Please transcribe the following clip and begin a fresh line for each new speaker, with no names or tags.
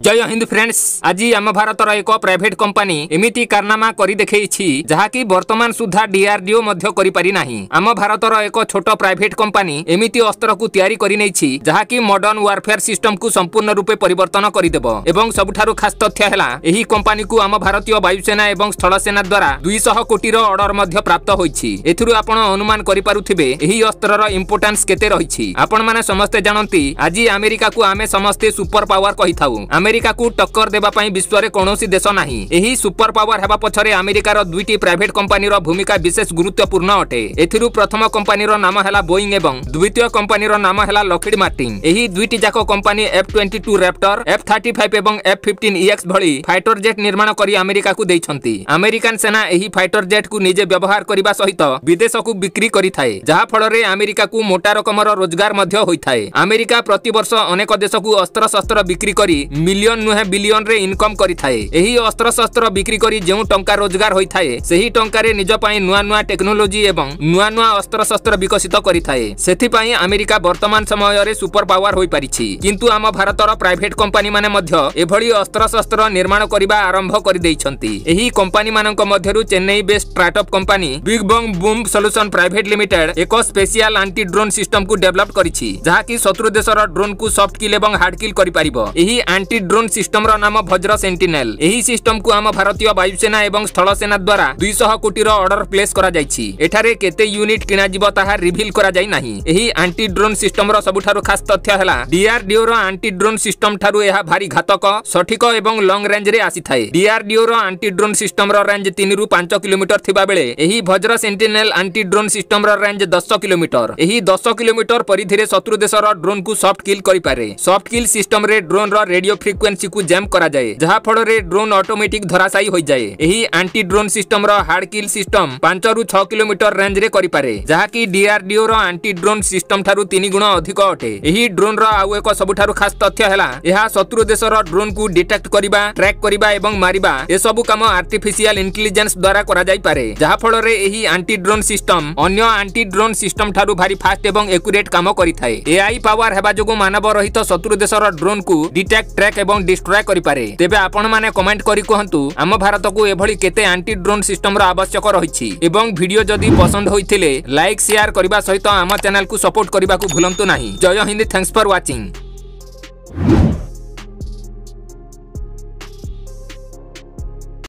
जय हिंद फ्रेंड्स। आज आम भारतर एक प्राइवेट कंपनी एमिति कारनामा करी देखैछि जहाकी वर्तमान सुधा डीआरडीओ मध्य करि पारि नाही। आम भारतर एक छोट प्राइवेट कंपनी एमिति अस्त्र को तैयारी करि नैछि जहाकी मॉडर्न वारफेयर सिस्टम को संपूर्ण रूपे परिवर्तन करिदेबो एवं सबुठारु खास तथ्य हैला एही कंपनी को आम भारतीय वायुसेना एवं स्थल सेना द्वारा 200 कोटी ऑर्डर मध्य प्राप्त होइछि। एथिरु आपण अनुमान करि पारुथिबे एही अस्त्रर इंपोर्टेंस केते रहिछि। आपण माने समस्ते जानंती आज अमेरिका को आमे समस्ते सुपर पावर कहिथाउ। अमेरिका को टक्कर देबा पई विश्व रे कोनोसी देश नाही। एही सुपर पावर हेबा पछरे अमेरिकार दुईटी प्राइवेट कंपनी रो भूमिका विशेष गुरुत्वपूर्ण अटे। एथिरु प्रथम कंपनी रो नाम हैला बोइंग एवं द्वितीय कंपनी रो नाम हैला लॉकहीड मार्टिन। एही दुईटी जाको कंपनी F-22 रैप्टर, F-35 एवं F-15EX भली फाइटर जेट निर्माण करी अमेरिका को दैछंती। अमेरिकन सेना एही फाइटर जेट को निजे व्यवहार करिबा सहित विदेश को बिक्री करिथाए जहा फल रे अमेरिका को मोटा रकमर रोजगार मध्य होइथाए। अमेरिका प्रति वर्ष अनेक देश को अस्त्र शस्त्र बिक्री करी मिलियन नुहे बिलियन रे इनकम करिथाए। एही अस्त्र शस्त्र बिक्री करी जेउ टंका रोजगार होइथाए सेही टंका रे निज पई नुआ नुआ टेक्नोलॉजी एवं नुआ नुआ अस्त्र शस्त्र विकसित करिथाए। सेथि पई अमेरिका वर्तमान समय रे सुपर पावर होई परिछि। किंतु आम भारतर प्राइवेट कंपनी माने मध्य एभली अस्त्र शस्त्र निर्माण करिबा आरंभ करि दैछंती। एही कंपनी मानक मध्यरु Chennai based startup company big bang boom solution private limited एक स्पेशल एंटी ड्रोन सिस्टम को डेवलप करिछि जहा कि शत्रु देशर ड्रोन को सॉफ्ट किल एवं हार्ड किल करि परिबो। एही एंटी ड्रोन सिस्टम रो नाम वज्र सेंटिनेल। एही सिस्टम को आम भारतीय वायुसेना एवं स्थल सेना द्वारा 200 कोटी ऑर्डर प्लेस करा जायछि। एठारे केते यूनिट किना जिवो ताहा रिवील करा जाय नाही। एही एंटी ड्रोन सिस्टम रो सबुठारु खास तथ्य हैला डीआरडीओ रो एंटी ड्रोन सिस्टम ठारु एहा भारी घातक सठिक एवं लॉन्ग रेंज रे आसी थाए। डीआरडीओ रो एंटी ड्रोन सिस्टम रो रेंज 3 रु 5 किलोमीटर थिबा बेले एही Vajra sentinel anti drone system रो रेंज 10 किलोमीटर। एही 10 किलोमीटर परिधि रे शत्रु देशर ड्रोन को सॉफ्ट किल करि पारे। सॉफ्ट किल सिस्टम रे ड्रोन रो रेडियो फ्रीक्वेंसी को जैम करा जाए जहा फल रे ड्रोन ऑटोमेटिक धराशायी हो जाए। एही एंटी ड्रोन सिस्टम रो हार्ड किल सिस्टम 5 रु 6 किलोमीटर रेंज रे करि पारे जहा कि डीआरडीओ रो एंटी ड्रोन सिस्टम ठारु 3 गुण अधिक अटे। एही ड्रोन रो आउ एक सबुठारु खास तथ्य हैला एहा शत्रु देशर ड्रोन को डिटेक्ट करिबा, ट्रैक करिबा एवं मारिबा ए सब काम आर्टिफिशियल इंटेलिजेंस द्वारा करा जाय पारे जहा फल रे एही एंटी ड्रोन सिस्टम अन्य एंटी ड्रोन सिस्टम ठारु भारी फास्ट एवं एक्यूरेट काम करिथाए। एआई पावर हेबा जोगु मानव रहित शत्रु देशर ड्रोन को डिटेक्ट, ट्रैक एवं डिस्ट्रॉय करि पारे। तेबे आपण माने कमेंट करी कहंतु आम भारत को एभली केते एंटी ड्रोन सिस्टम रो आवश्यक रहिछि एवं वीडियो जदि पसंद होइथिले लाइक शेयर करबा सहित आम चैनल को सपोर्ट करबा को भूलंतु नाही। जय हिंद, थैंक्स फॉर वाचिंग।